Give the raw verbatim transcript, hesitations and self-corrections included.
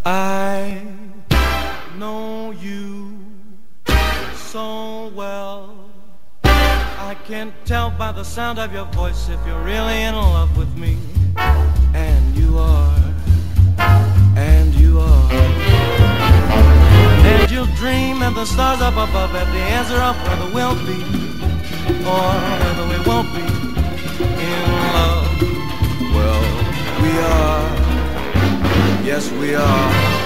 I know you so well. I can tell by the sound of your voice if you're really in love with me. And you are, and you are. And you'll dream and the stars up above have the answer of whether we'll be or whether we won't be in love. Well, we are, yes we are.